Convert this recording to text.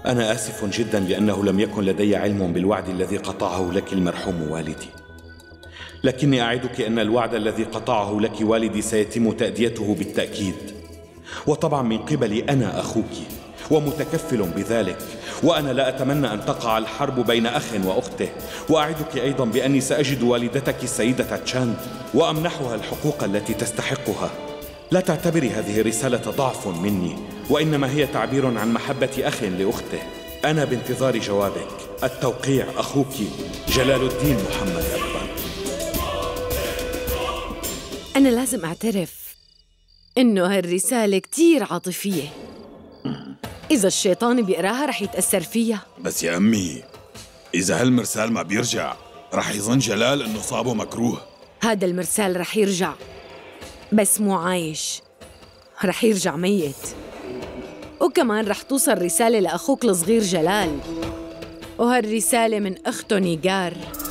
أنا آسف جدا لأنه لم يكن لدي علم بالوعد الذي قطعه لك المرحوم والدي، لكني أعدك أن الوعد الذي قطعه لك والدي سيتم تأديته بالتأكيد، وطبعا من قبلي أنا أخوك ومتكفل بذلك، وأنا لا أتمنى أن تقع الحرب بين أخ وأخته. وأعدك أيضا بأني سأجد والدتك السيدة تشاند وأمنحها الحقوق التي تستحقها. لا تعتبري هذه الرسالة ضعف مني، وإنما هي تعبير عن محبة أخ لأخته. أنا بانتظار جوابك. التوقيع أخوك جلال الدين محمد أكبر. أنا لازم أعترف إنه هالرسالة كتير عاطفية. إذا الشيطان بيقراها رح يتأثر فيها. بس يا أمي، إذا هالمرسال ما بيرجع رح يظن جلال إنه صابه مكروه. هذا المرسال رح يرجع، بس مو عايش، رح يرجع ميت. وكمان رح توصل رسالة لأخوك الصغير جلال، وهالرسالة من أخته نيجار.